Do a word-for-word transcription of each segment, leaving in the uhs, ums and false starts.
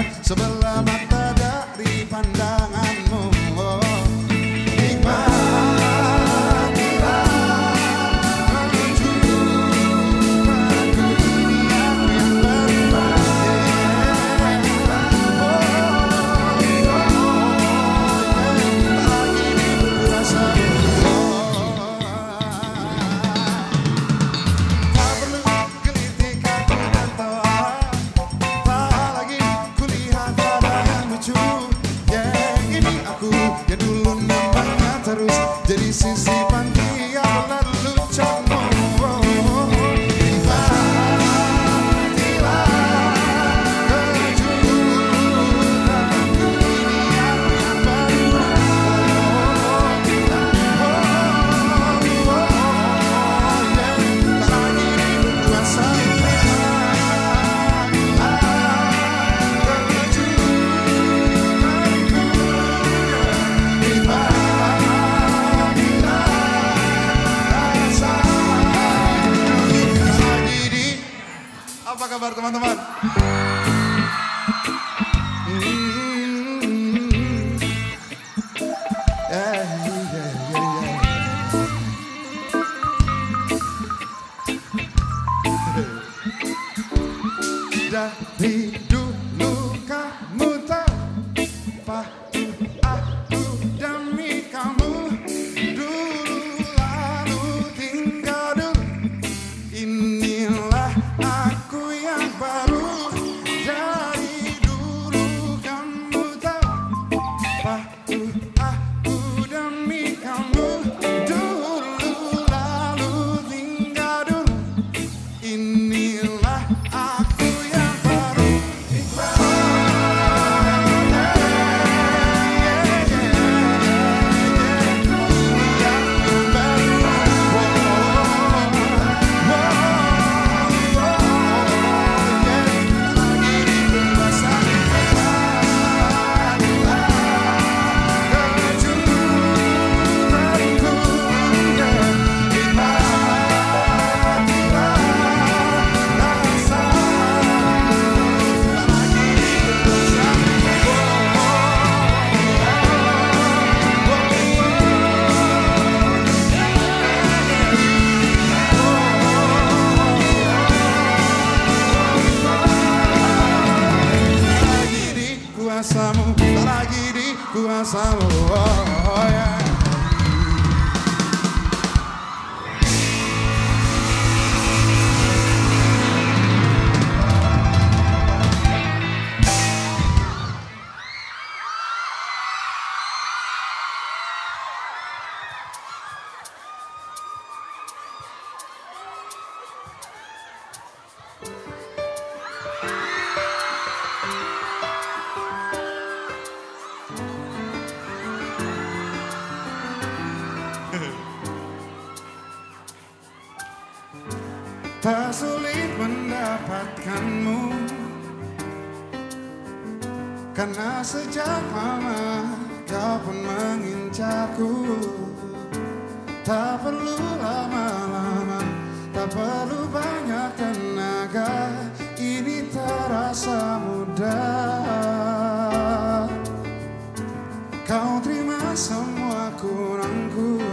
nikmat sebelah mata dari pandanganmu. Oh, nikmatilah kejutan dunia yang berbahaya. Lagi berkuasa. Tak perlu gelitik aku dan toa, tak lagi kulihat ada yang lucu. Yeah, ini aku yang dulu namanya terus jadi sisipan dia berlalu canggung. Apa kabar teman-teman? Yeah, yeah, yeah, yeah. Dari dulu kamu tahu pasti aku demi kamu. Dulu lalu tinggal dulu. Inilah aku yang baru. Dari dulu kamu tahu pasti aku demi kamu. Dulu lalu tinggal dulu. Inilah aku yang baru. Kuasamu, tak lagi di kuasamu. Oh, oh, yeah. Tak sulit mendapatkanmu, karena sejak lama kau pun mengincarku. Tak perlu lama-lama, tak perlu banyak tenaga, ini terasa mudah. Kau terima semua kurangku,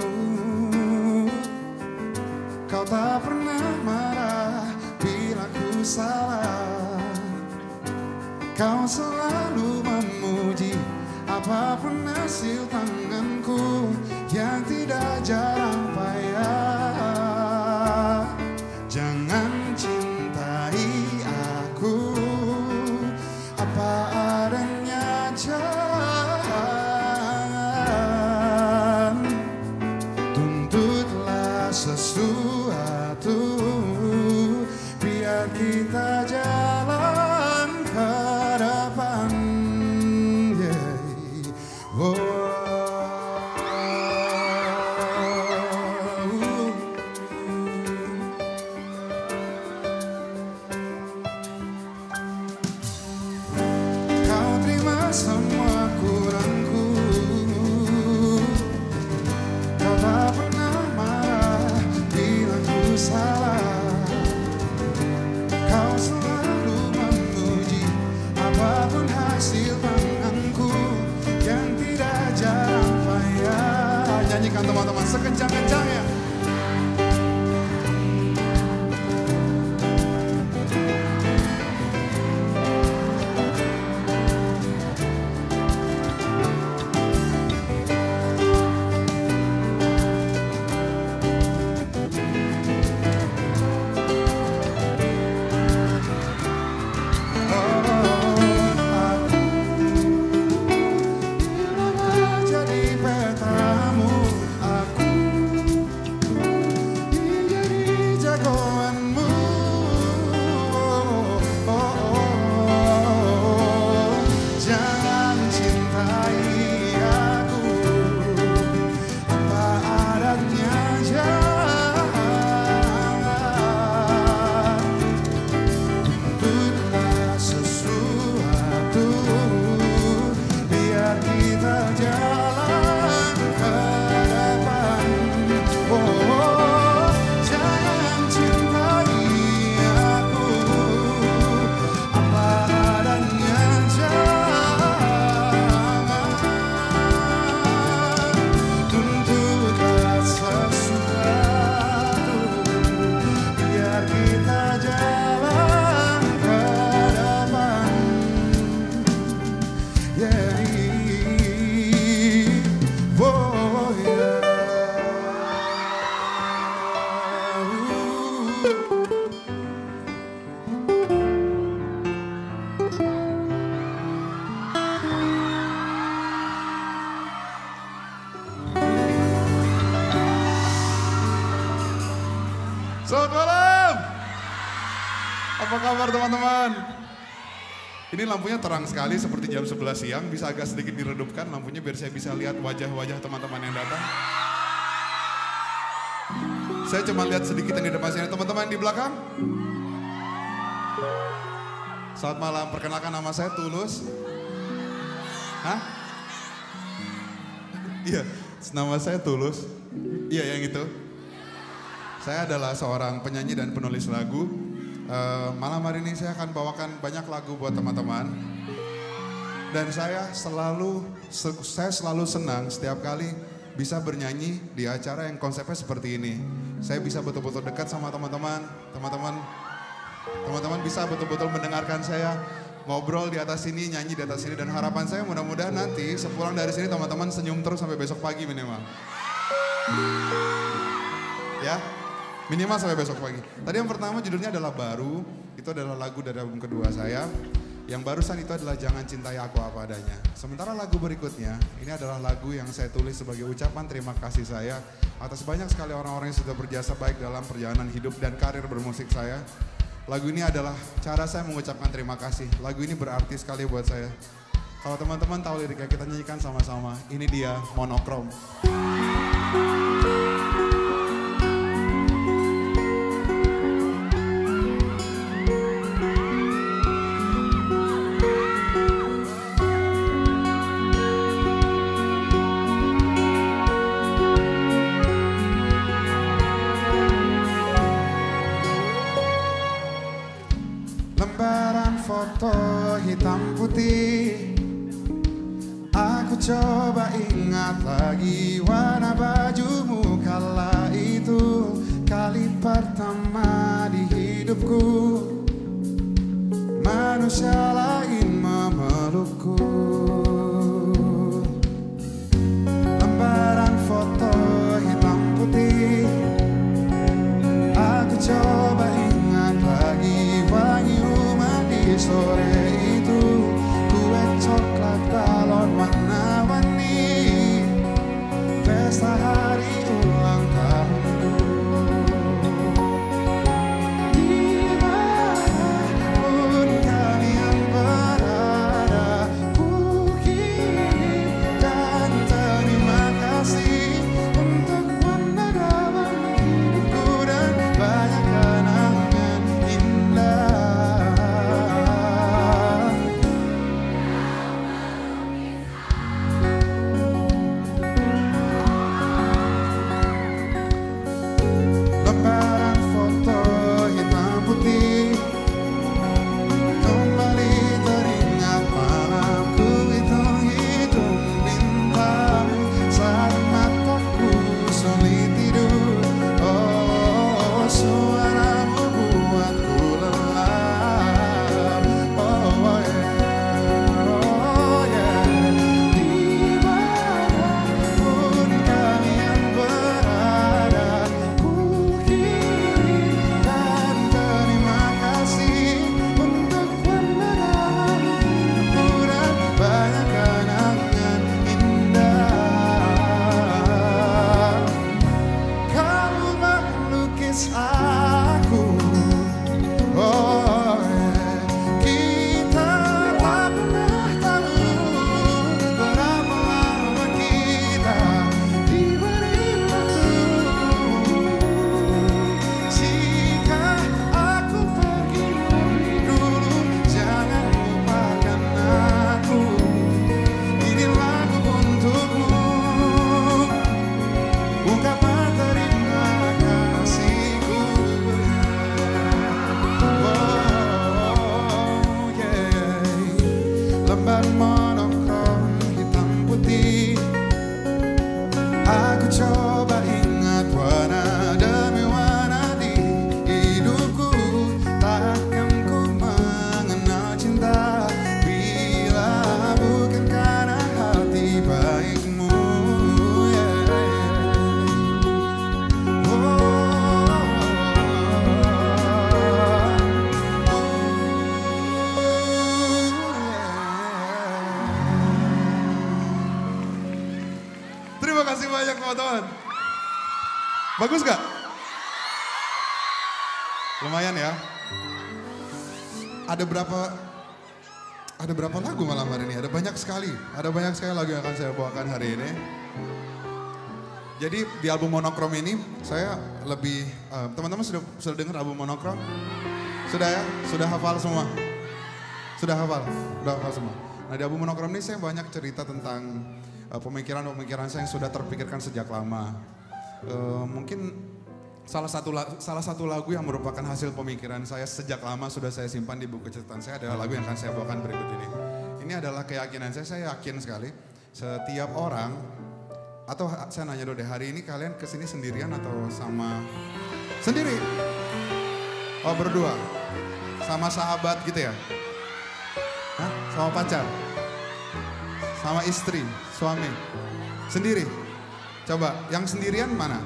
kau tak pernah marah bila ku salah. Kau selalu memuji apapun hasil tanganku yang tidak jarang payah. Jangan cintai aku apa adanya, jangan tuntutlah sesuatu, biar kita jalan ke depan. Yeah. Oh. yeah. Oh, yeah. Selamat malam. Apa kabar teman-teman? Ini lampunya terang sekali seperti jam sebelas siang. Bisa agak sedikit diredupkan lampunya biar saya bisa lihat wajah-wajah teman-teman yang datang. Saya cuma lihat sedikit yang di depan sini. Teman-teman di belakang. Selamat malam, perkenalkan nama saya Tulus. Hah? Iya, nama saya Tulus. Iya yang itu. Saya adalah seorang penyanyi dan penulis lagu. Uh, malam hari ini saya akan bawakan banyak lagu buat teman-teman. Dan saya selalu, saya selalu senang setiap kali bisa bernyanyi di acara yang konsepnya seperti ini. Saya bisa betul-betul dekat sama teman-teman, teman-teman, teman-teman bisa betul-betul mendengarkan saya ngobrol di atas sini, nyanyi di atas sini. Dan harapan saya mudah-mudahan nanti sepulang dari sini teman-teman senyum terus sampai besok pagi minimal. Ya. Minimal sampai besok pagi. Tadi yang pertama judulnya adalah Baru. Itu adalah lagu dari album kedua saya. Yang barusan itu adalah Jangan Cintai Aku Apa Adanya. Sementara lagu berikutnya, ini adalah lagu yang saya tulis sebagai ucapan terima kasih saya atas banyak sekali orang-orang yang sudah berjasa baik dalam perjalanan hidup dan karir bermusik saya. Lagu ini adalah cara saya mengucapkan terima kasih. Lagu ini berarti sekali buat saya. Kalau teman-teman tahu liriknya, kita nyanyikan sama-sama. Ini dia Monokrom. Lembaran foto hitam putih, aku coba ingat lagi warna bajumu kala itu. Kali pertama di hidupku manusia lain memelukku. Lembaran foto hitam putih, aku coba ingat lagi wangi rumah di sore itu. Kue coklat balon warna-warni, pesta hari ulang tahunku. Dimanapun kalian berada, ku kirim dan terima kasih untuk warna dalam hidupku dan banyak kenangan indah. Lembaran foto hitam putih, kembali teringat malamku hitung-hitung bintang saat mataku sulit tidur. Oh, suaramu buatku lelap. Oh yeah, oh yeah. Dimanapun kalian berada, ku kirim dan terima kasih untuk warna dalam hidupku dan banyak kenangan indah. Kamu melukis aku, oh yeah. Kita tak pernah tahu berapa lama kita diberi waktu. Jika aku pergi dulu, jangan lupakan aku. Ini lagu untukmu, ungkapan terima kasihku. Oh yeah. Lembar monokrom hitam putih, aku coba ingat warna demi warna di hidupku. Takkan ku mengenal cinta bila bukan kasih banyak teman-teman. Bagus gak? Lumayan ya. Ada berapa ada berapa lagu malam hari ini? Ada banyak sekali. Ada banyak sekali lagu yang akan saya bawakan hari ini. Jadi di album Monokrom ini saya lebih uh, teman-teman sudah sudah dengar album Monokrom? Sudah ya? Sudah hafal semua? Sudah hafal? Sudah hafal semua. Nah di album Monokrom ini saya banyak cerita tentang uh, pemikiran-pemikiran saya yang sudah terpikirkan sejak lama. Uh, mungkin salah satu salah satu lagu yang merupakan hasil pemikiran saya sejak lama sudah saya simpan di buku catatan saya adalah lagu yang akan saya bawakan berikut ini. Ini adalah keyakinan saya, saya yakin sekali setiap orang. Atau saya nanya dulu deh, hari ini kalian kesini sendirian atau sama sendiri? Oh berdua? Sama sahabat gitu ya? Hah? Sama pacar? Sama istri, suami? Sendiri? Coba, yang sendirian mana?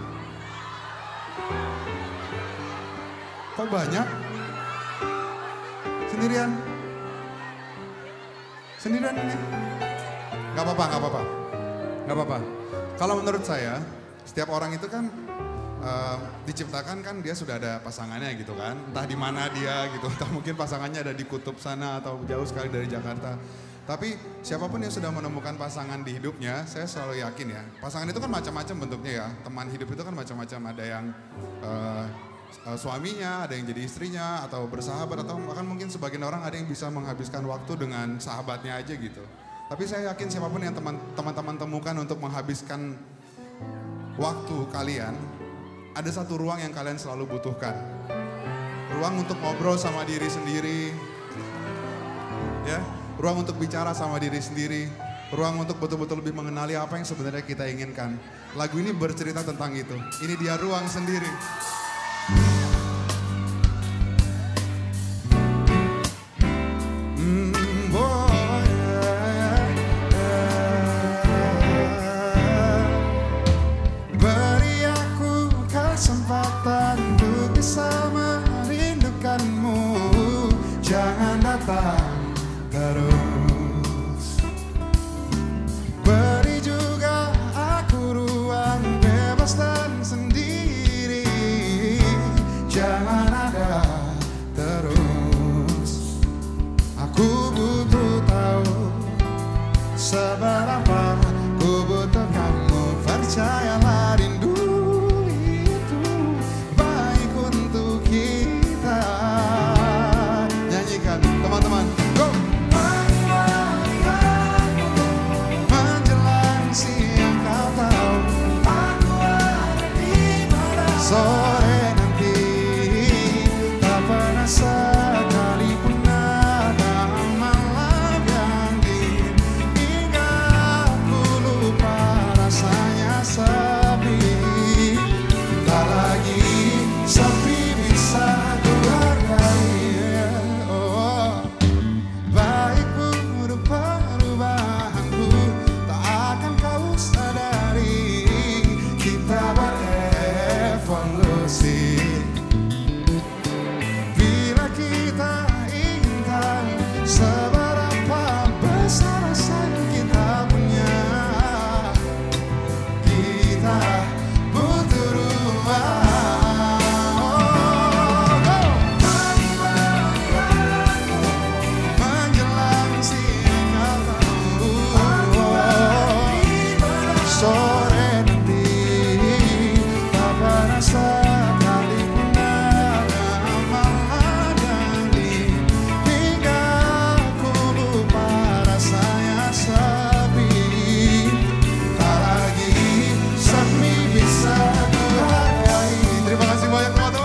Kok banyak? Sendirian? Sendirian ini? Gak apa-apa, gak apa-apa. Gak apa-apa. Kalau menurut saya, setiap orang itu kan uh, diciptakan kan dia sudah ada pasangannya gitu kan. Entah di mana dia gitu, entah mungkin pasangannya ada di kutub sana atau jauh sekali dari Jakarta. Tapi siapapun yang sudah menemukan pasangan di hidupnya, saya selalu yakin ya. Pasangan itu kan macam-macam bentuknya ya. Teman hidup itu kan macam-macam. Ada yang uh, uh, suaminya, ada yang jadi istrinya, atau bersahabat, atau bahkan mungkin sebagian orang ada yang bisa menghabiskan waktu dengan sahabatnya aja gitu. Tapi saya yakin siapapun yang teman-teman temukan untuk menghabiskan waktu kalian, ada satu ruang yang kalian selalu butuhkan. Ruang untuk ngobrol sama diri sendiri, ya, ruang untuk bicara sama diri sendiri, ruang untuk betul-betul lebih mengenali apa yang sebenarnya kita inginkan. Lagu ini bercerita tentang itu. Ini dia ruang sendiri. Jangan datang terus. Beri juga aku ruang bebas dan sendiri. Jangan ada terus. Aku butuh tahu seberapa ku butuh kamu. Percayalah rindu itu baik untuk kita. Teman-teman, go! Menjelang siang kau tahu aku ada di mana. Sore nanti tak pernah sekalipun ada malam yang dingin. Hingga aku lupa rasanya sepi. Tak lagi sepi bisa ku hargai. Bila kita inginkan seberapa besar rasa yang kita punya, kita butuh ruang. Menjelang siang kau tahu sore nanti tak pernah sekalipun ada malam yang dingin. Hingga aku lupa rasanya sepi. Tak lagi sepi bisa ku hargai. Terima kasih banyak teman-teman.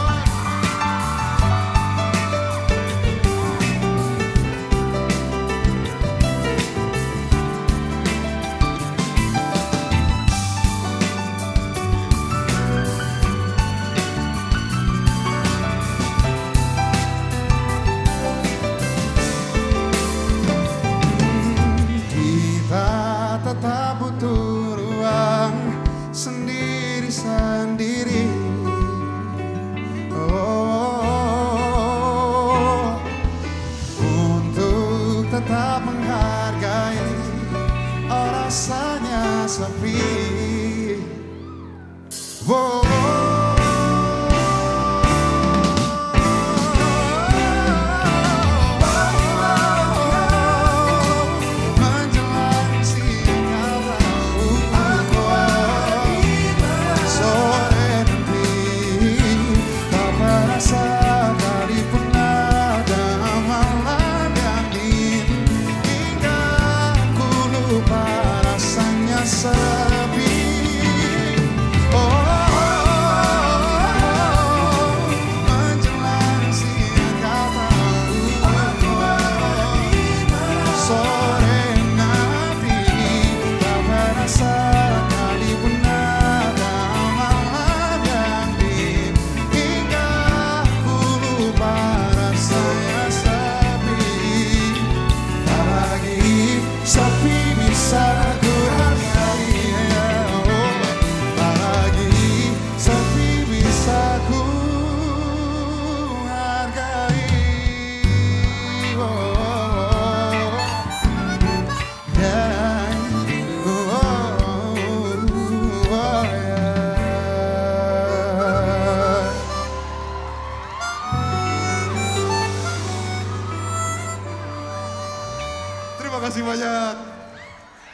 Tetap butuh ruang sendiri-sendiri. Oh, untuk tetap menghargai oh, rasanya sepi.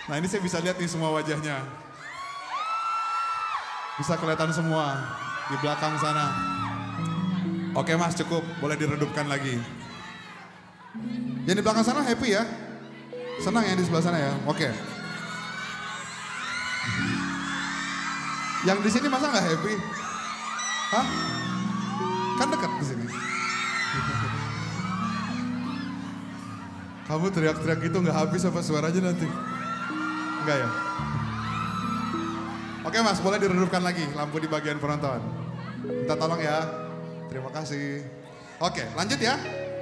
Nah ini saya bisa lihat nih semua wajahnya. Bisa kelihatan semua di belakang sana. Oke mas, cukup. Boleh diredupkan lagi. Yang di belakang sana happy ya? Senang ya di sebelah sana ya? Oke. Yang di sini masa nggak happy? Hah? Kan dekat di sini. Kamu teriak-teriak gitu nggak habis apa suaranya nanti? Enggak ya? Oke mas, boleh diredupkan lagi lampu di bagian penonton. Minta tolong ya. Terima kasih. Oke, lanjut ya.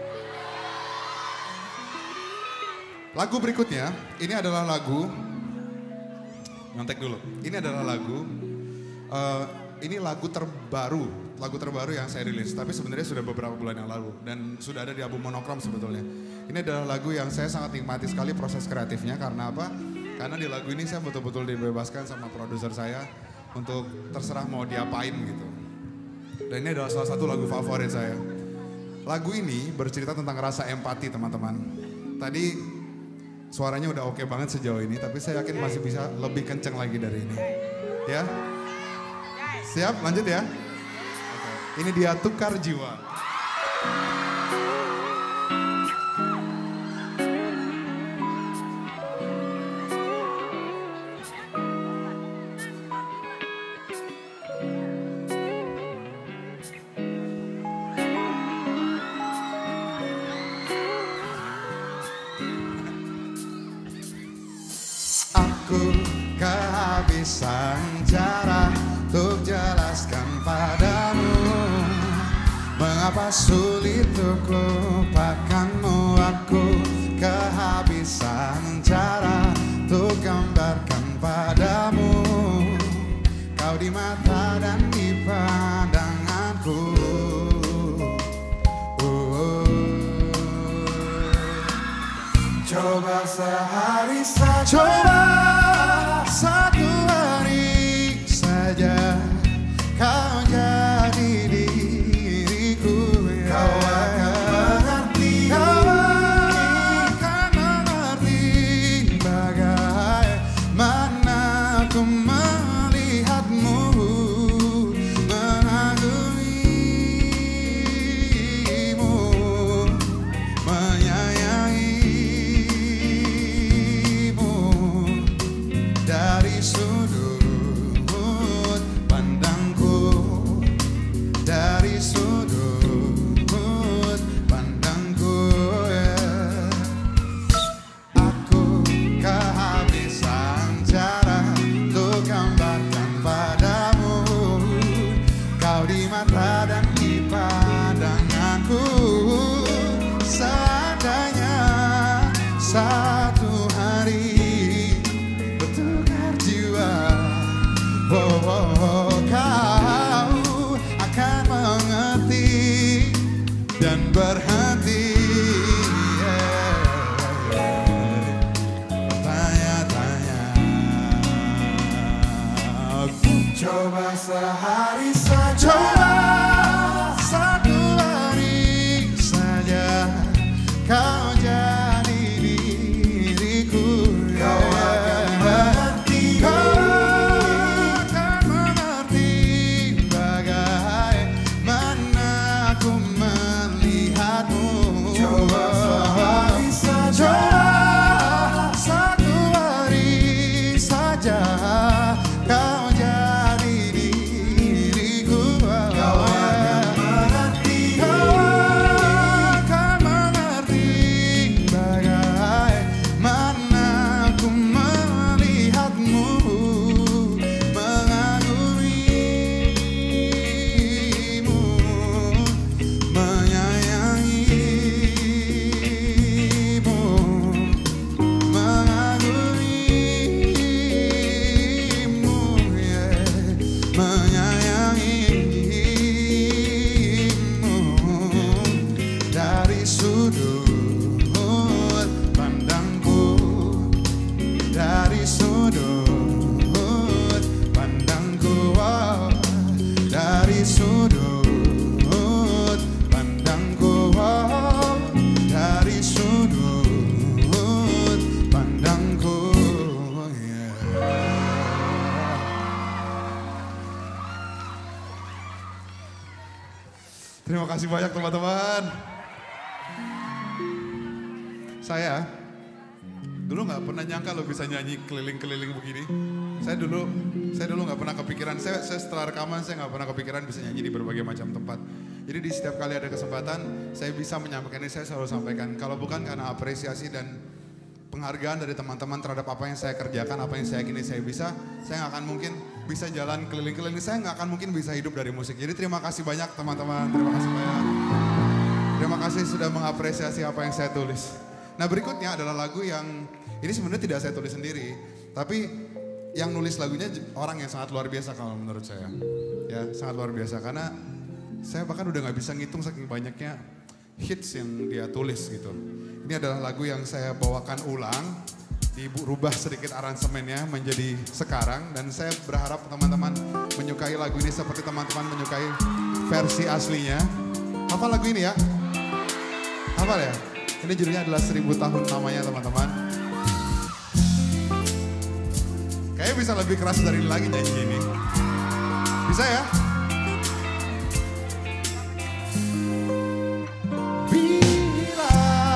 Lagu berikutnya, ini adalah lagu, nyontek dulu. Ini adalah lagu, uh, ini lagu terbaru, lagu terbaru yang saya rilis. Tapi sebenarnya sudah beberapa bulan yang lalu dan sudah ada di album Monokrom sebetulnya. Ini adalah lagu yang saya sangat nikmati sekali proses kreatifnya. Karena apa? Karena di lagu ini saya betul-betul dibebaskan sama produser saya untuk terserah mau diapain gitu. Dan ini adalah salah satu lagu favorit saya. Lagu ini bercerita tentang rasa empati teman-teman. Tadi suaranya udah oke banget sejauh ini, tapi saya yakin masih bisa lebih kenceng lagi dari ini. Ya? Siap? Lanjut ya? Oke. Ini dia Tukar Jiwa. Aku kehabisan cara untuk jelaskan padamu mengapa sulit untuk lupakanmu. Aku kehabisan cara untuk gambarkan padamu kau di mata dan di pandanganku. Coba sehari saja, coba satu hari saja kau jadi diriku. Kau akan mengerti, kau akan mengerti bagaimana aku melihatmu, mengagumimu, menyayangi. Dari sudut pandangku, dari sudut pandangku, yeah. Aku kehabisan cara untuk gambarkan padamu kau di mata dan di pandanganku. Seandainya satu hari Oh, oh, oh, kau akan mengerti dan berhenti bertanya-tanya. Coba sehari saja, coba satu hari saja kau jadi diriku. Kau akan mengerti, kau Terima kasih banyak teman-teman. Saya dulu nggak pernah nyangka lo bisa nyanyi keliling-keliling begini. Saya dulu, saya dulu nggak pernah kepikiran. Saya, saya setelah rekaman saya nggak pernah kepikiran bisa nyanyi di berbagai macam tempat. Jadi di setiap kali ada kesempatan, saya bisa menyampaikan ini. Saya selalu sampaikan. Kalau bukan karena apresiasi dan penghargaan dari teman-teman terhadap apa yang saya kerjakan, apa yang saya kini saya bisa, saya nggak akan mungkin bisa jalan keliling-keliling. Saya nggak akan mungkin bisa hidup dari musik. Jadi terima kasih banyak teman-teman. Terima kasih banyak. Terima kasih sudah mengapresiasi apa yang saya tulis. Nah berikutnya adalah lagu yang ini sebenarnya tidak saya tulis sendiri, tapi yang nulis lagunya orang yang sangat luar biasa kalau menurut saya. Ya sangat luar biasa karena saya bahkan udah nggak bisa ngitung saking banyaknya hits yang dia tulis gitu. Ini adalah lagu yang saya bawakan ulang, dirubah sedikit aransemennya menjadi sekarang. Dan saya berharap teman-teman menyukai lagu ini seperti teman-teman menyukai versi aslinya. Hafal lagu ini ya? Hafal ya? Ini judulnya adalah Seribu Tahun namanya teman-teman. Kayaknya bisa lebih keras dari ini lagi nyanyi ini. Bisa ya? Bila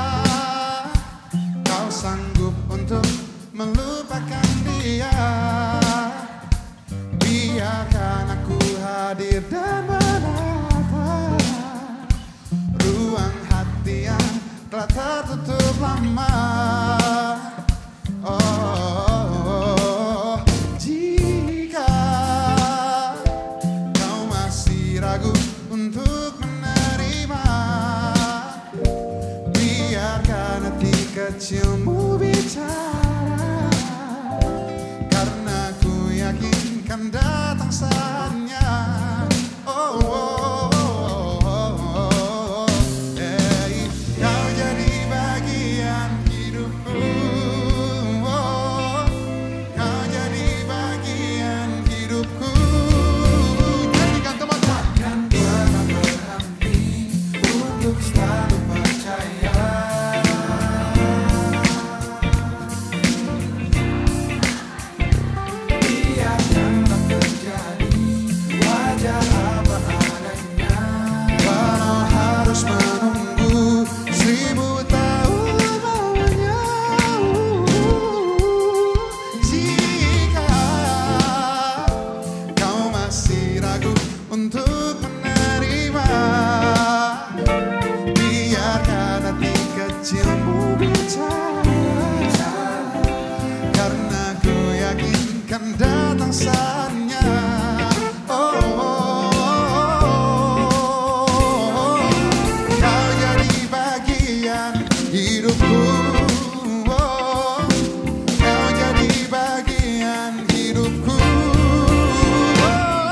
kau sanggup untuk melupakan dia, biarkan aku hadir dan menata ruang hati yang telah tertutup lama. Oh, oh, oh, jika kau masih ragu untuk menerima, biarkan hati kecilmu bicara, karena ku yakin kan datang saatnya. Oh, oh, oh, oh, oh. Hey, kau jadi bagian hidupku. Oh, kau jadi bagian hidupku. Nyanyikan teman-teman. Takkan pernah berhenti untuk selalu percaya. Biarkanlah terjadi, wajar apa adanya. Walau harus menunggu seribu tahun lamanya. Jika kau masih ragu untuk menerima, biarkan hati kecilmu bicara, karena ku yakin kan datang saatnya. Oh, oh, oh, oh. Kau jadi bagian hidupku. Oh, kau jadi bagian hidupku. Oh,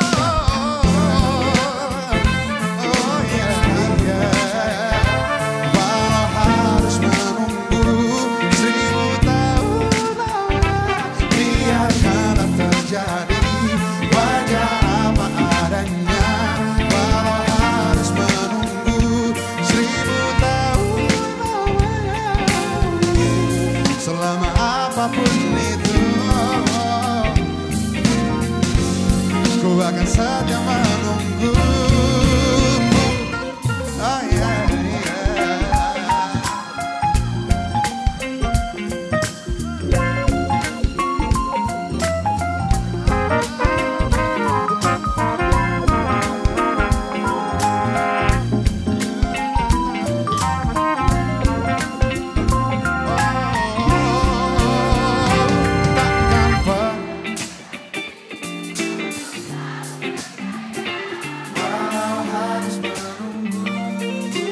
oh, yeah, yeah. Walau harus menunggu seribu tahun lamanya, biarkanlah terjadi, wajar apa adanya. Walau harus menunggu seribu tahun lamanya, selama apapun itu, ku akan setia menunggu. Oh, yeah, yeah. Takkan pernah walau harus menunggu,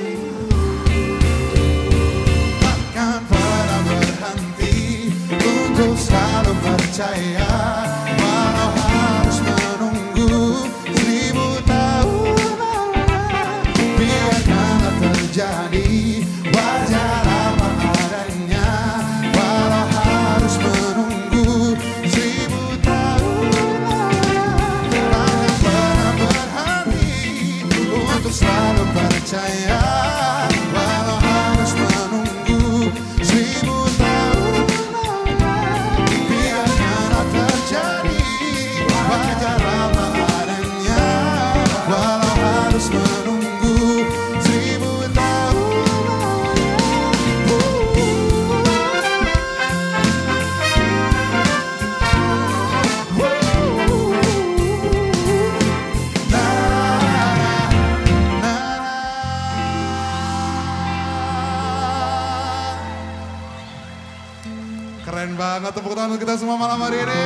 takkan pernah berhenti untuk selalu percaya. Walau harus menunggu seribu tahun lamanya, biarkanlah terjadi, wajar apa adanya. Walau harus menunggu seribu tahun lamanya, takkan pernah berhenti untuk selalu percaya. Walau harus menunggu seribu tahun lamanya, biarkanlah terjadi, kita semua malam hari ini.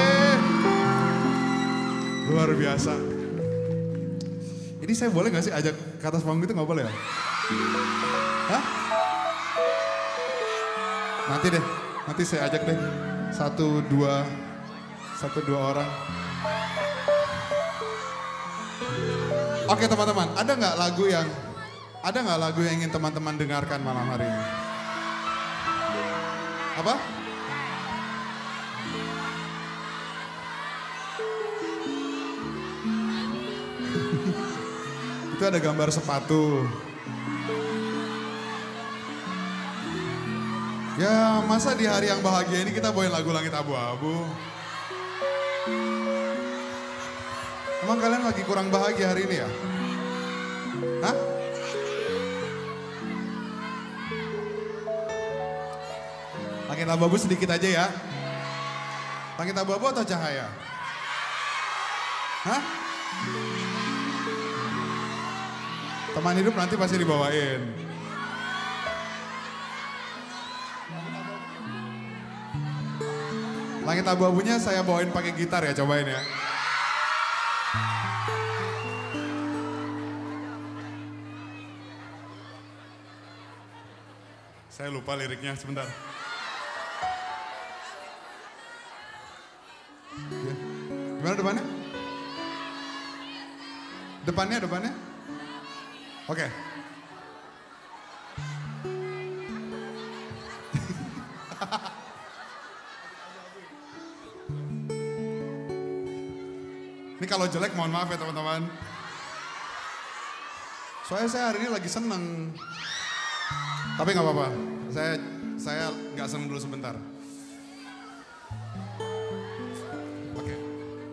Luar biasa. Ini saya boleh gak sih ajak ke atas panggung itu, gak boleh ya? Hah? Nanti deh, nanti saya ajak deh. Satu, dua, satu, dua orang. Oke teman-teman, ada nggak lagu yang, ada nggak lagu yang ingin teman-teman dengarkan malam hari ini? Apa? Itu ada gambar sepatu. Ya masa di hari yang bahagia ini kita bawain lagu Langit Abu-Abu? Emang kalian lagi kurang bahagia hari ini ya? Hah? Langit Abu-Abu sedikit aja ya. Langit Abu-Abu atau cahaya? Hah? Teman hidup nanti pasti dibawain. Langit abu-abunya saya bawain pakai gitar ya, cobain ya. Saya lupa liriknya, sebentar. Ya. Gimana depannya? Depannya, depannya? Oke. Okay. Ini kalau jelek mohon maaf ya teman-teman. Soalnya saya hari ini lagi seneng. Tapi nggak apa-apa. Saya saya nggak seneng dulu sebentar. Oke. Okay.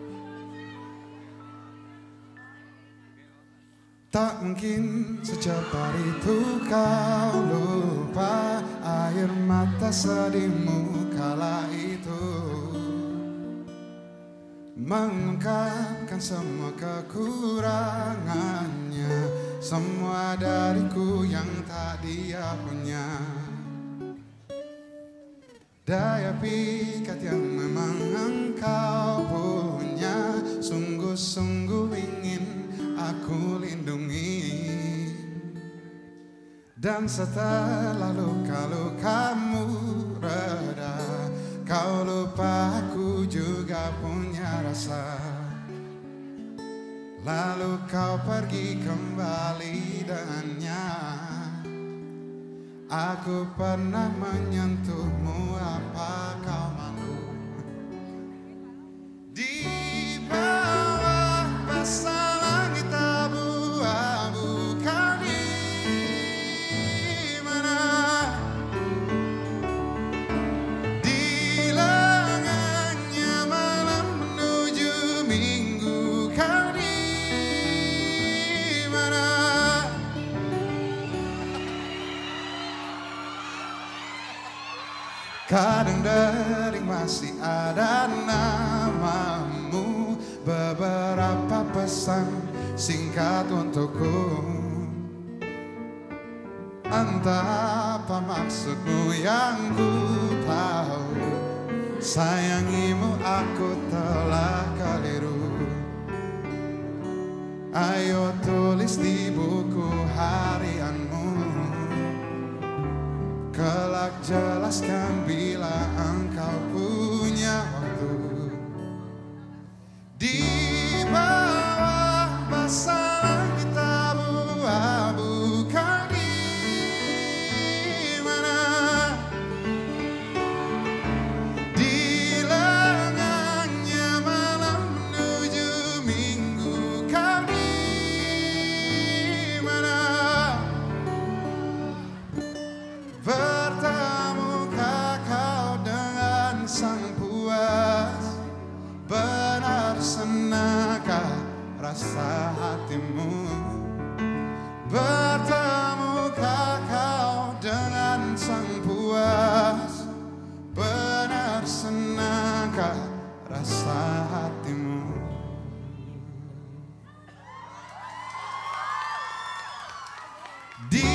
Tak mungkin secepat itu kau lupa air mata sedihmu kala itu. Mengungkapkan semua kekurangannya, semua dariku yang tak dia punya. Daya pikat yang memang engkau punya, sungguh-sungguh ingin aku lindungi. Dan setelah luka-lukamu reda, kau lupa aku juga punya rasa. Lalu kau pergi kembali dengannya. Aku pernah menyentuhmu, apa kau malu? Di bawah basah langit abu-abu, kau di mana? Kadang dering masih ada namamu, beberapa pesan singkat untukku. Entah apa maksudmu yang ku tahu, sayangimu aku telah keliru. Ayo tulis di buku harianmu, kelak jelaskan bila engkau punya waktu. Di bawah basah langit abu-abu, kau di mana? Di lengannya malam menuju minggu, kau di mana? Bertemukah kau dengan sang puas? Benar senangkah rasa hatimu? Bertemukah kau dengan sang puas? Benar senangkah rasa hatimu? Di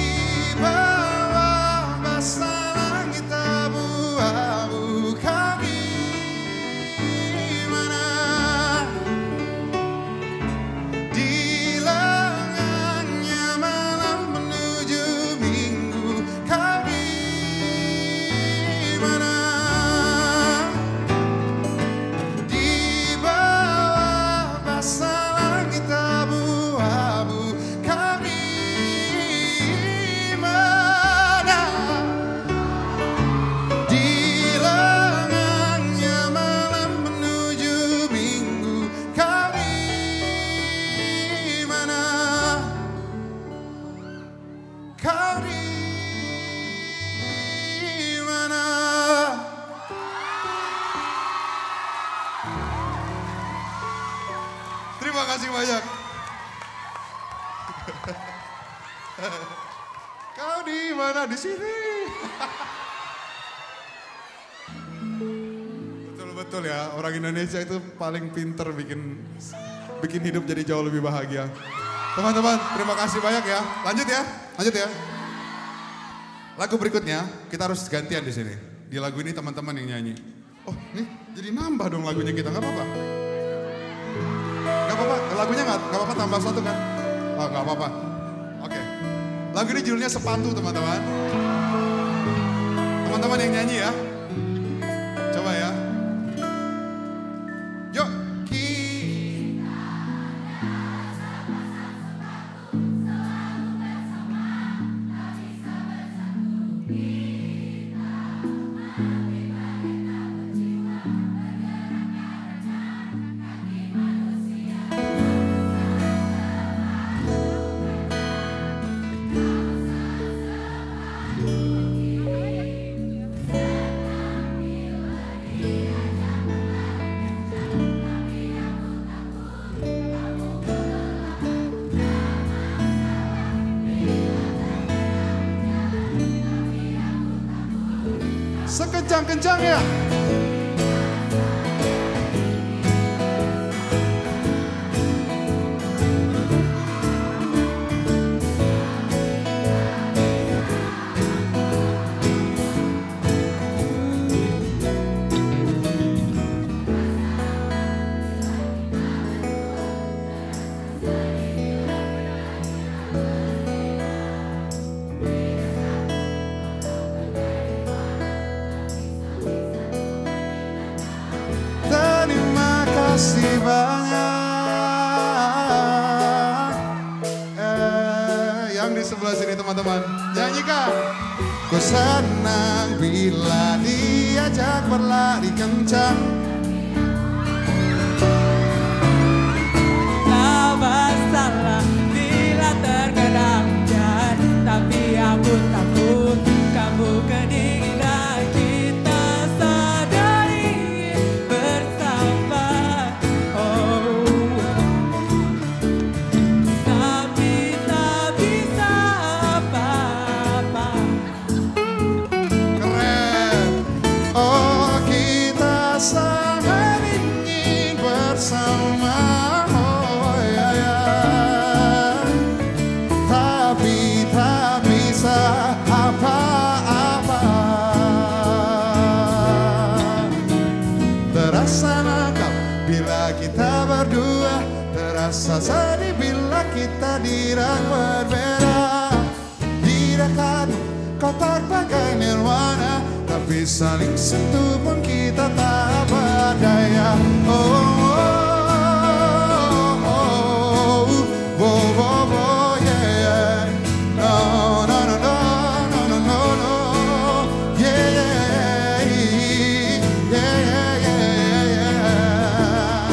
bawah basah langit abu-abu, kau di kasih banyak. Kau di mana? Di sini. Betul-betul ya, orang Indonesia itu paling pinter bikin bikin hidup jadi jauh lebih bahagia. Teman-teman, terima kasih banyak ya. Lanjut ya, lanjut ya. Lagu berikutnya kita harus gantian di sini. Di lagu ini teman-teman yang nyanyi. Oh, nih jadi nambah dong lagunya kita, nggak apa-apa. Nggak apa-apa, lagunya nggak nggak apa-apa tambah satu kan? Oh, nggak apa-apa. Oke, lagu ini judulnya Sepatu teman-teman. Teman-teman yang nyanyi ya. Coba ya. Yuk. Sekencang-kencang ya. Terima kasih banyak. Eh, yang di sebelah sini teman-teman, nyanyikan. Ku senang bila diajak berlari kencang. Tak masalah bila terkadang hujan, tapi aku takut kamu kedinginan. Kita sadari bersama. Sangat ingin bersama, oh ya ya. Tapi tak bisa apa-apa. Terasa lengkap bila kita berdua, terasa sedih bila kita dirang berbeda. Di dekat kau terpakai nirwana, tapi saling sentuh pun kita tak berdaya. Oh, oh, oh, oh, oh, oh, oh, yeah. No, no, no, no, no, no, no, no, yeah, yeah, yeah, yeah, yeah, yeah.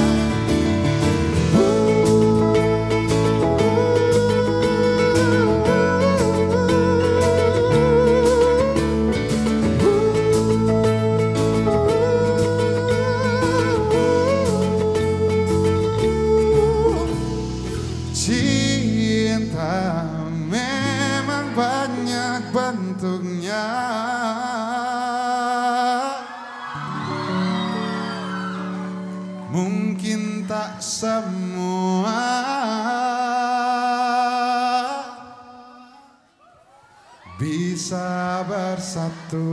Cinta memang banyak bentuknya. Mungkin tak semua bisa bersatu.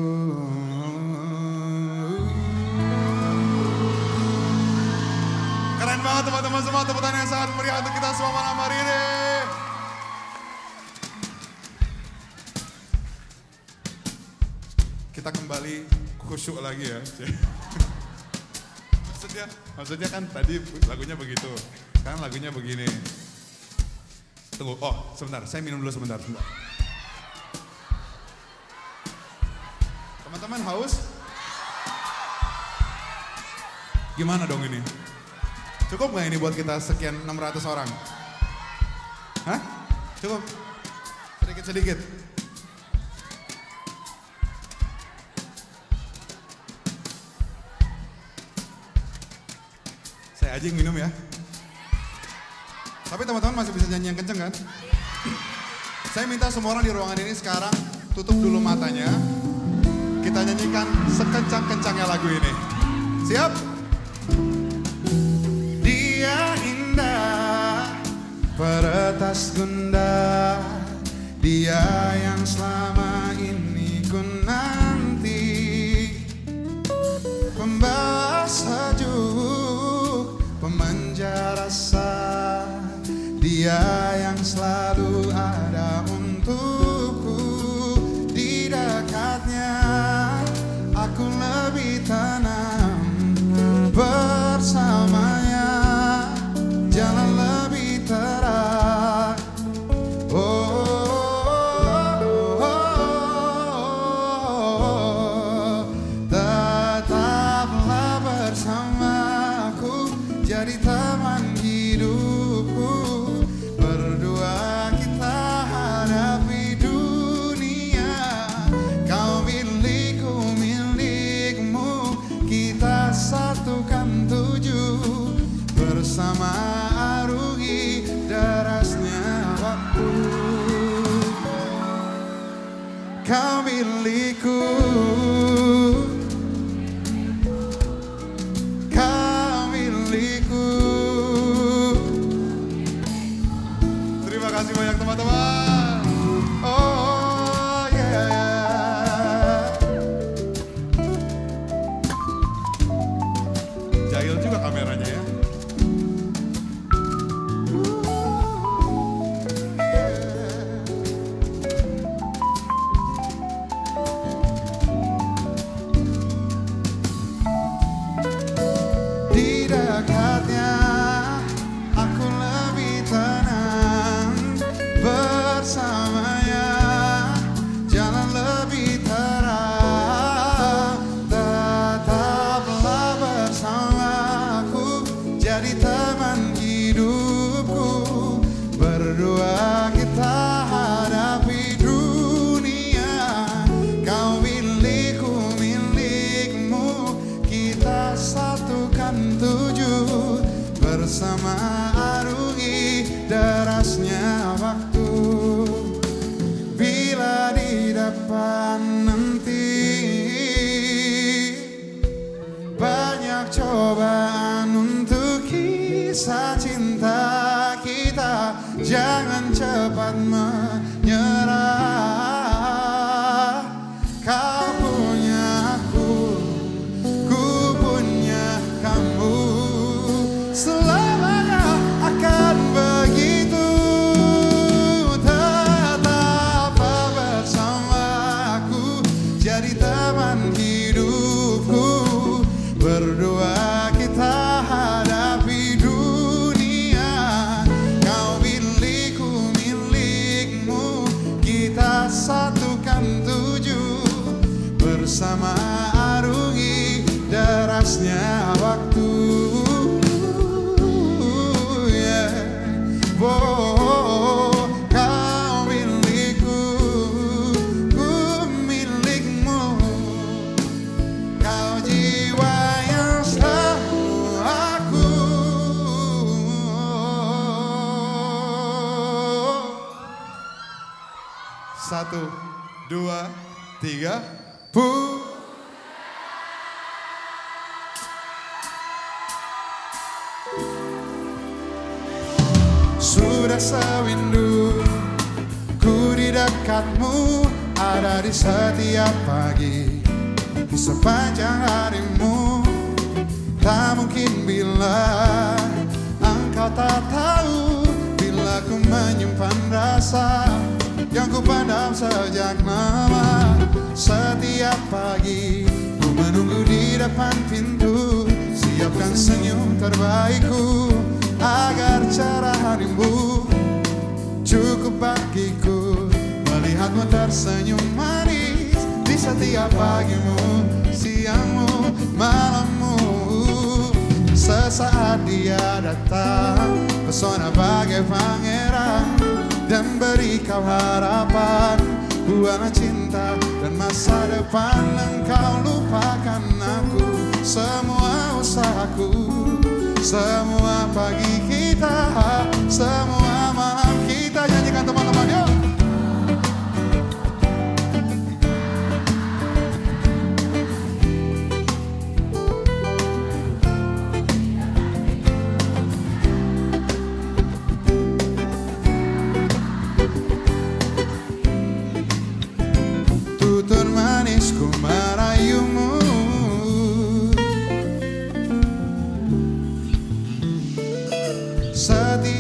Keren banget teman-teman semua, tepuk tangan yang sangat meriah untuk kita semua malam hari ini. Kita kembali khusyuk lagi ya. Maksudnya, maksudnya kan tadi lagunya begitu, kan lagunya begini. Tunggu, oh sebentar, saya minum dulu sebentar. sebentar. Teman-teman haus? Gimana dong ini? Cukup nggak ini buat kita sekian enam ratus orang? Hah? Cukup? Sedikit-sedikit. Saya aja yang minum ya. Tapi teman-teman masih bisa nyanyi yang kenceng kan? Saya minta semua orang di ruangan ini sekarang tutup dulu matanya. Kita nyanyikan sekencang-kencangnya lagu ini. Siap? Dia indah, peretas gundah, dia yang selama ini ku nanti, pembawa sejuk, pemanja rasa, dia yang selalu ada untukku. Di dekatnya aku lebih tenang, bersamanya jalan lebih terang. Oh, oh, oh, oh. Tetaplah bersamaku, jadi teman hidupku. Berdua kita hadapi dunia, kau milikku, milikmu, kita satukan tujuh, bersama arungi derasnya waktu. Kau milikku, kau milikku. Terima kasih banyak teman-teman. Oh yeah. Jahil juga kameranya ya. Di dekatnya aku lebih tenang, bersamanya jalan lebih terang. Tetaplah bersamaku, jadi teman hidupku. Berdua kita hadapi dunia, kau milikku, milikmu, kita satukan tujuh, bersama arungi derasnya waktu. Bila di depan nanti banyak cobaan untuk kisah cinta kita, jangan cepat menyerah. Kau punya aku, ku punya kamu, selamanya akan begitu. Tetaplah bersamaku, jadi teman hidupku. Berdua kita hadapi dunia, kau milikku, milikmu, kita satukan tujuh, bersama arungi derasnya waktu. Yeah. Oh, kau milikku, ku milikmu, kau jiwa yang selalu aku. Satu, dua, tiga, pu. Sudah sewindu ku di dekatmu, ada di setiap pagi, di sepanjang harimu. Tak mungkin bila engkau tak tahu, bila ku menyimpan rasa yang ku pendam sejak lama. Setiap pagi ku menunggu di depan pintu, siapkan senyum terbaikku, agar cerah harimu. Cukup bagiku melihatmu tersenyum manis di setiap pagimu, siangmu, malammu. Sesaat dia datang, pesona bagai pangeran, dan beri kau harapan, buana cinta dan masa depan. Engkau lupakan aku, semua usahaku, semua pagi kita, semua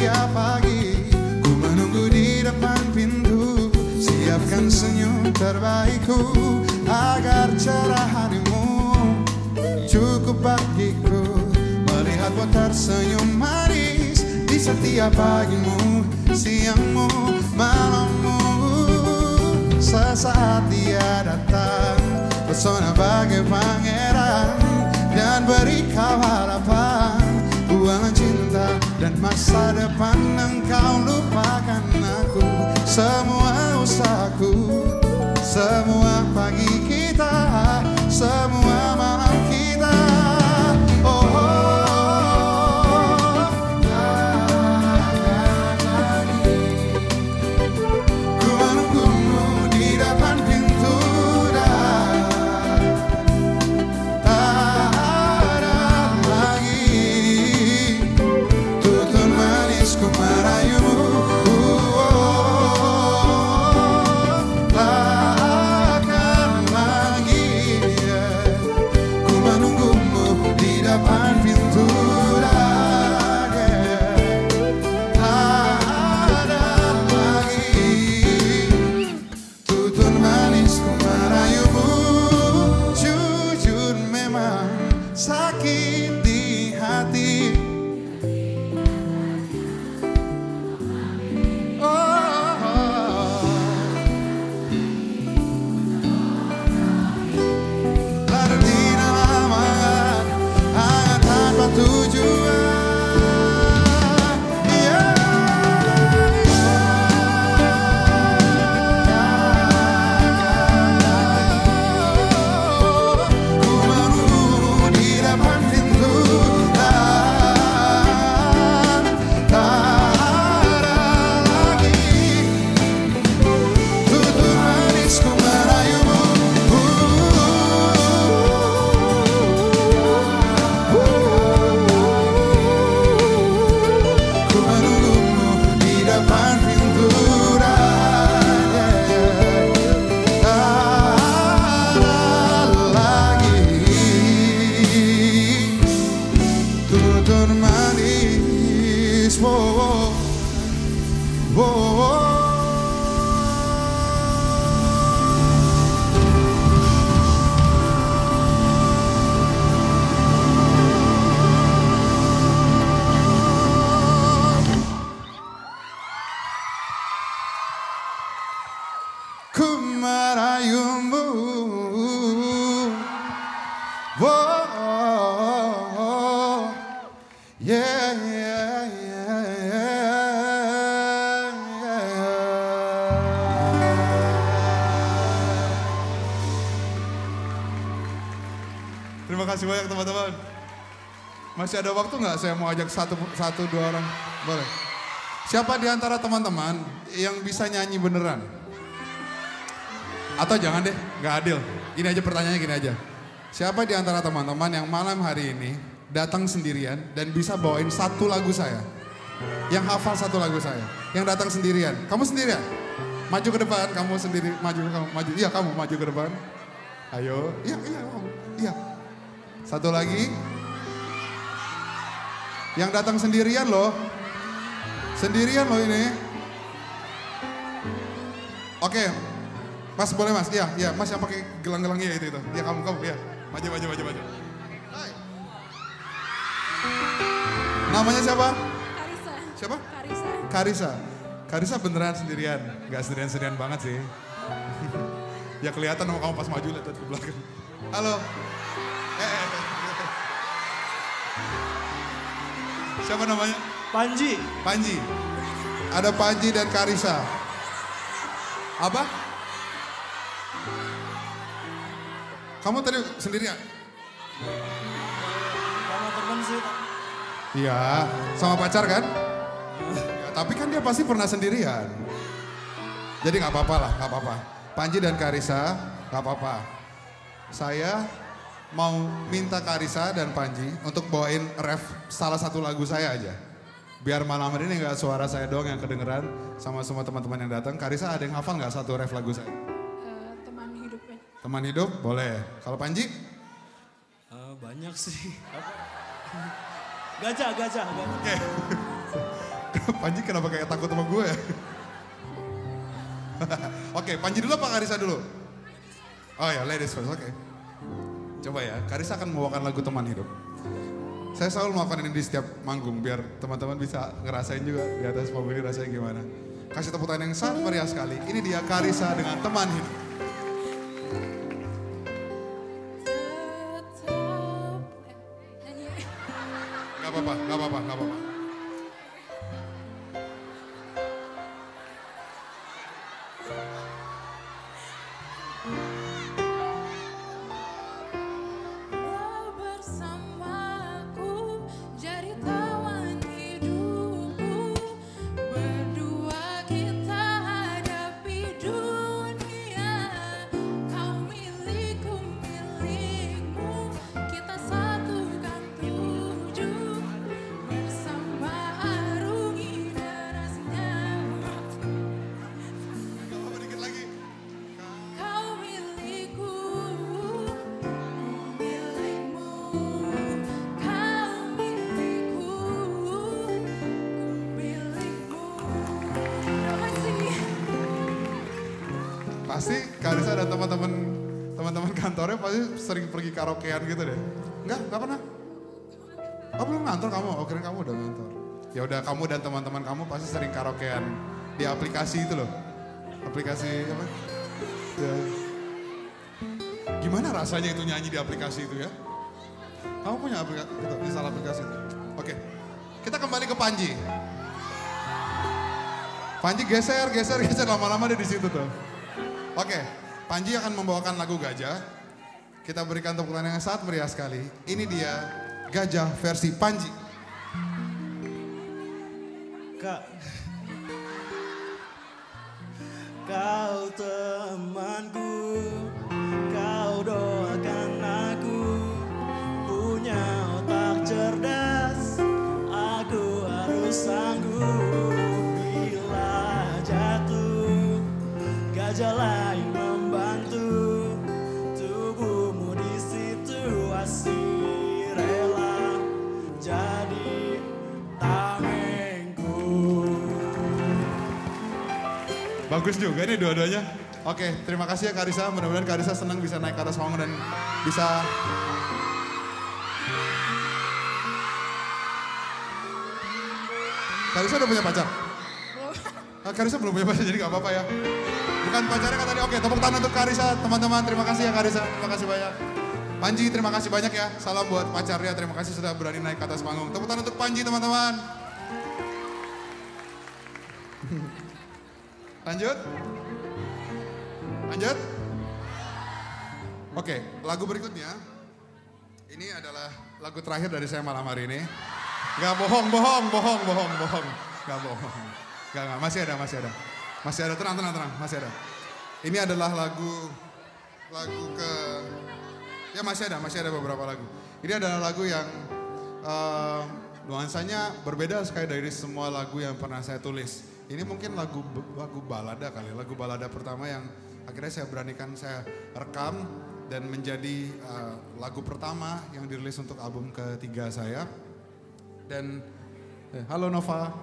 setiap pagi ku menunggu di depan pintu, siapkan senyum terbaikku agar cerahanmu cukup bagiku. Melihat kau tersenyum manis di setiap pagimu, siangmu, malammu. Sesaat dia datang pesona bagai pangeran dan beri kau harapan, buangan cinta dan masa depan. Engkau lupakan aku, semua usahaku, semua pagi kita, semua malam kita. Oh, oh, oh. Takkan lagi ku menunggumu di depan pintu dan tak ada lagi tutun manisku merayumu. Sakit di hati, oh, oh, oh. Lari di dalam hangat, hangat tanpa tujuan. Ku merayumu, oh, oh, oh. Yeah, yeah, yeah, yeah, yeah. Terima kasih banyak teman-teman. Masih ada waktu nggak saya mau ajak satu, satu dua orang? Boleh. Siapa di antara teman-teman yang bisa nyanyi beneran? Atau jangan deh, gak adil. Gini aja pertanyaannya, gini aja. Siapa di antara teman-teman yang malam hari ini datang sendirian dan bisa bawain satu lagu saya? Yang hafal satu lagu saya. Yang datang sendirian. Kamu sendirian? Maju ke depan, kamu sendiri. Maju, kamu, maju. Iya, kamu maju ke depan. Ayo. Iya, iya, kamu. Iya. Satu lagi. Yang datang sendirian loh. Sendirian loh ini. Oke. Mas boleh mas, iya, iya, mas yang pakai gelang-gelangnya itu itu, ya kamu kamu, ya, maju maju maju maju. Hai. Namanya siapa? Karisa. Siapa? Karisa. Karisa. Karisa beneran sendirian, nggak sendirian sendirian banget sih. Ya kelihatan sama kamu pas maju lihat ke belakang. Halo. Eh, eh, eh. Siapa namanya? Panji. Panji. Ada Panji dan Karisa. Apa? Kamu tadi sendirian? Sama temen sih. Iya, sama pacar kan? Ya, tapi kan dia pasti pernah sendirian. Jadi nggak apa-apa lah, nggak apa-apa. Panji dan Karisa, nggak apa-apa. Saya mau minta Karisa dan Panji untuk bawain ref salah satu lagu saya aja. Biar malam ini nggak suara saya doang yang kedengeran sama semua teman-teman yang datang. Karisa ada yang hafal nggak satu ref lagu saya? Uh, teman hidupnya. Teman hidup, boleh. Kalau Panji? Uh, banyak sih. Gajah, gajah, gajah. Oke. Panji kenapa kayak takut sama gue ya? Oke, Panji dulu apa Karisa dulu? Oh ya, ladies first, oke. Coba ya, Karisa akan membawakan lagu Teman Hidup. Saya selalu melakukan ini di setiap manggung biar teman-teman bisa ngerasain juga di atas panggung ini rasanya gimana. Kasih tepuk tangan yang sangat meriah sekali. Ini dia Karisa dengan Teman Hidup. Tetap eh, nyanyi. Gak apa-apa, gak apa-apa, gak apa-apa. Kau bersamaku jadi tawan hidupku. Berdua kita hadapi dunia. Kau milikku, milikmu. Kita satukan tujuh. Bersama arungi derasnya. Gak apa-apa, dikit lagi. Kau milikku, milikmu. Kau milikku, milikmu. Terima kasih. Pasti Karisa dan teman-teman teman-teman kantornya pasti sering pergi karaokean gitu deh. Enggak, enggak pernah. Oh belum ngantor kamu? Oh kira kamu udah ngantor. Ya udah kamu dan teman-teman kamu pasti sering karaokean di aplikasi itu loh. Aplikasi apa? Ya. Gimana rasanya itu nyanyi di aplikasi itu ya? Kamu punya aplikasi itu, install aplikasi itu. Oke, kita kembali ke Panji. Panji geser, geser, geser lama-lama dia di situ tuh. Oke, Panji akan membawakan lagu Gajah. Kita berikan tepuk tangan yang sangat meriah sekali. Ini dia Gajah versi Panji. Kak. Kau temanku, kau doakan aku, punya otak cerdas, aku harus sanggup bila jatuh, gajah lain membantu, tubuhmu di situasi rela jadi tamengku. Bagus juga nih dua-duanya. Oke, terima kasih ya Karisa. Mudah-mudahan Karisa senang bisa naik ke atas panggung dan bisa... Karisa udah punya pacar? Ah, Karisa belum punya pacar, jadi gak apa-apa ya. Bukan pacarnya kan tadi. Oke, tepuk tangan untuk Karisa, teman-teman. Terima kasih ya Karisa, terima kasih banyak. Panji, terima kasih banyak ya. Salam buat pacarnya, terima kasih sudah berani naik ke atas panggung. Tepuk tangan untuk Panji, teman-teman. Lanjut? Lanjut? Oke, lagu berikutnya. Ini adalah lagu terakhir dari saya malam hari ini. Gak bohong, bohong, bohong, bohong, bohong. Gak bohong. Gak, gak, masih ada, masih ada. Masih ada, tenang, tenang, tenang, masih ada. Ini adalah lagu, lagu ke... Ya masih ada, masih ada beberapa lagu. Ini adalah lagu yang uh, nuansanya berbeda sekali dari semua lagu yang pernah saya tulis. Ini mungkin lagu lagu balada kali, lagu balada pertama yang akhirnya saya beranikan saya rekam dan menjadi uh, lagu pertama yang dirilis untuk album ketiga saya. Dan eh, halo Nova,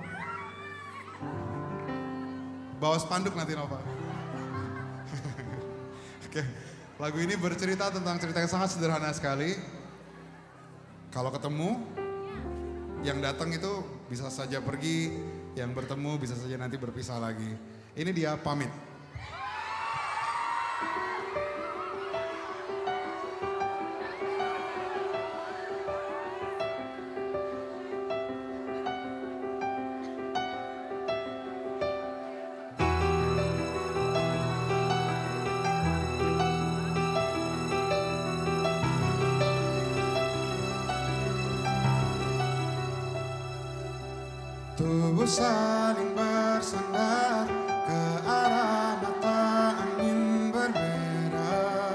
bawa spanduk nanti Nova. Oke, lagu ini bercerita tentang cerita yang sangat sederhana sekali. Kalau ketemu, yang datang itu bisa saja pergi, yang bertemu bisa saja nanti berpisah lagi. Ini dia Pamit. Tubuh saling bersandar ke arah mata angin berbeda.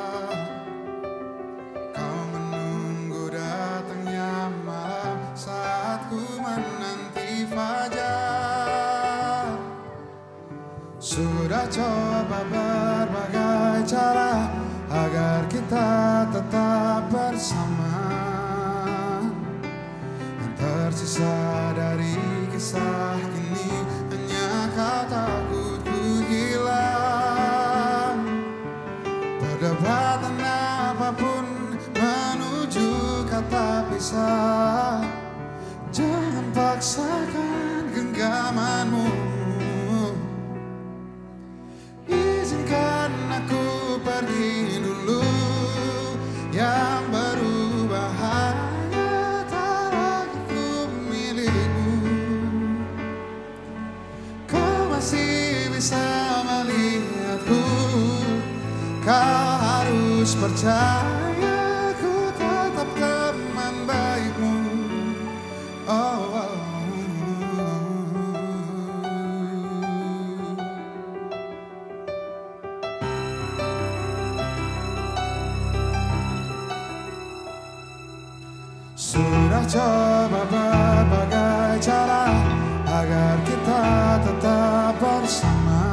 Kau menunggu datangnya malam saat ku menanti fajar. Sudah coba berbagai cara agar kita tetap bersama. Yang tersisa dari kisah ini bisa. Jangan paksakan genggamanmu. Izinkan aku pergi dulu. Yang berbahaya tak lagi ku milikmu. Kau masih bisa melihatku. Kau harus percaya ku tetap teman baikmu. Oh, oh. Sudah coba berbagai cara agar kita tetap bersama.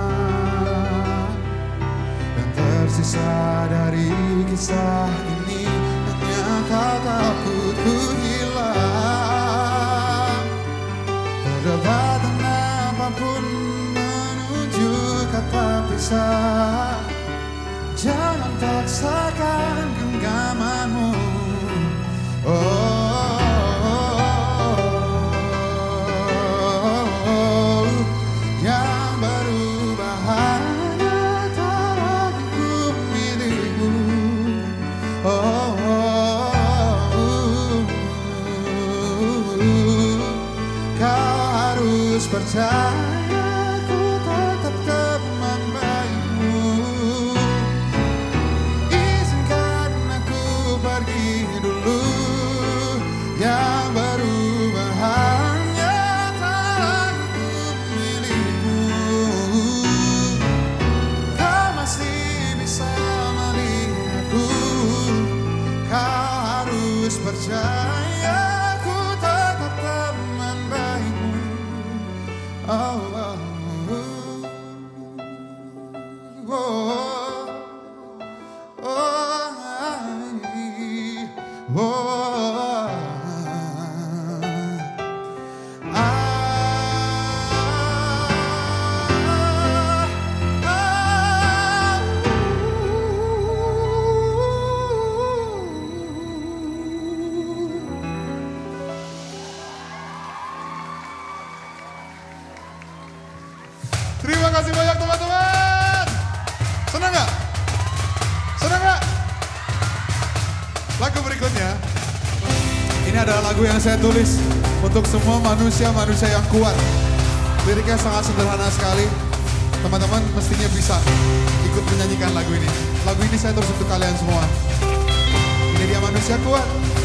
Dan tersisa dari kisah ini hanya kau takut ku hilang. Perdebatan apapun menuju kata pisah. Jangan paksakan genggamanmu. Oh, oh, oh, oh, yang berbahaya tak lagi ku milikmu. Oh, oh, oh, kau harus percaya ku tetap teman baikmu. Izinkan aku pergi dulu. Yang berubah hanya tak milikmu. Kau masih bisa melihatku. Kau harus percaya ku tetap teman baikmu. Oh, oh, oh, oh, oh, oh. Terima kasih banyak teman-teman. Senang gak? Senang gak? Lagu berikutnya, ini adalah lagu yang saya tulis untuk semua manusia-manusia yang kuat. Liriknya sangat sederhana sekali. Teman-teman mestinya bisa ikut menyanyikan lagu ini. Lagu ini saya tulis untuk kalian semua. Ini dia manusia kuat.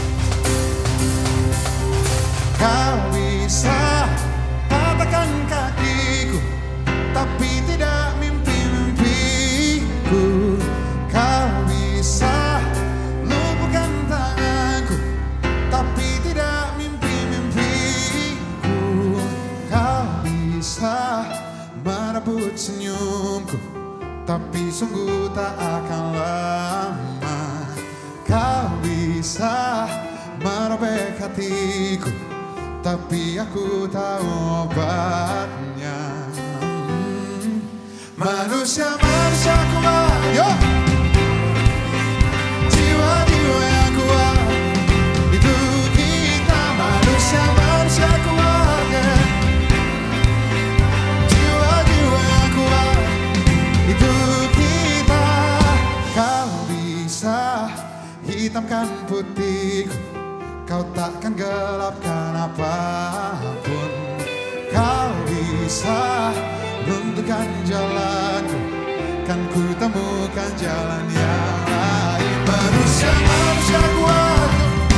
Kau bisa patahkan kakiku, tapi tidak mimpi-mimpiku. Kau bisa lumpuhkan tanganku, tapi tidak mimpi-mimpiku. Kau bisa merebut senyumku, tapi sungguh tak akan lama. Kau bisa merobek hatiku, tapi aku tahu obatnya. Manusia-manusia kuat, yo! Jiwa-jiwa yang kuat, itu kita manusia-manusia kuat, yeah. Jiwa-jiwa yang kuat, itu kita. Kau bisa hitamkan putihku, kau takkan gelapkan apapun. Kau bisa runtuhkan jalanku, kan ku temukan jalan yang lain. Manusia-manusia kuat,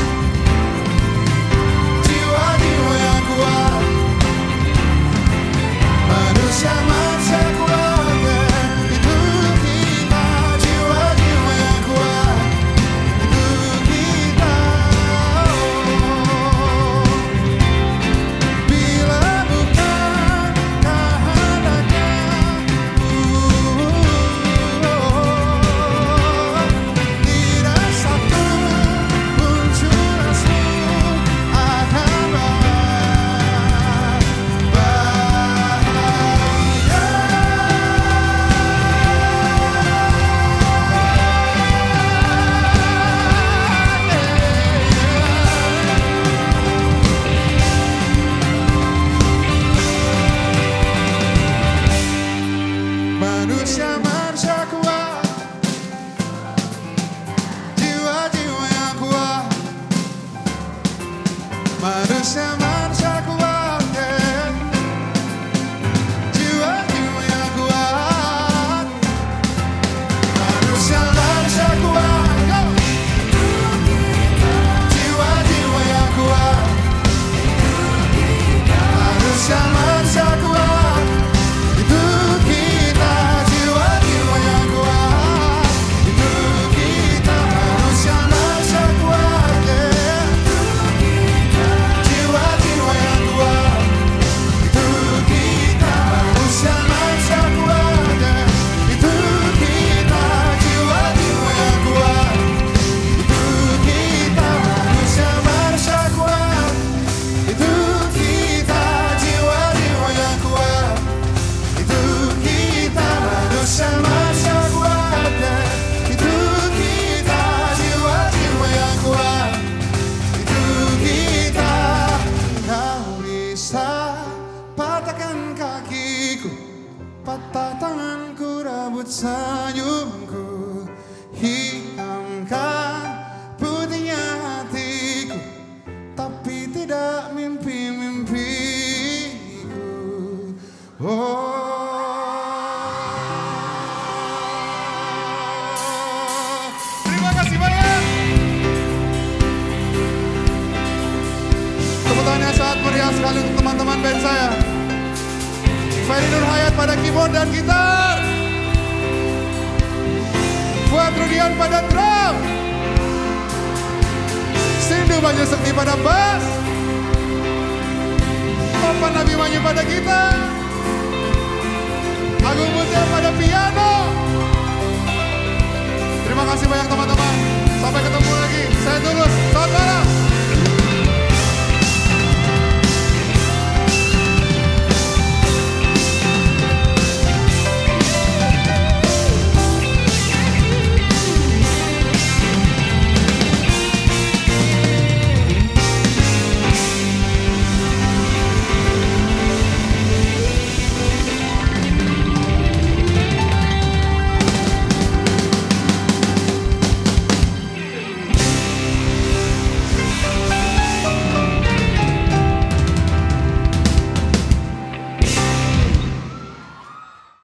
jiwa-jiwa yang kuat. Manusia-manusia kuat, itu kita. Jiwa-jiwa yang kuat, itu kita. Bila bukan kehendaknya, tidak satu meriah sekali untuk teman-teman band saya. Ferry Nurhayat pada keyboard dan gitar. Fuad Rudian pada drum. Sindu Banyu Sekti pada bass. Topan Abimanyu pada gitar. Agung Mutia pada piano. Terima kasih banyak teman-teman. Sampai ketemu lagi. Saya Tulus.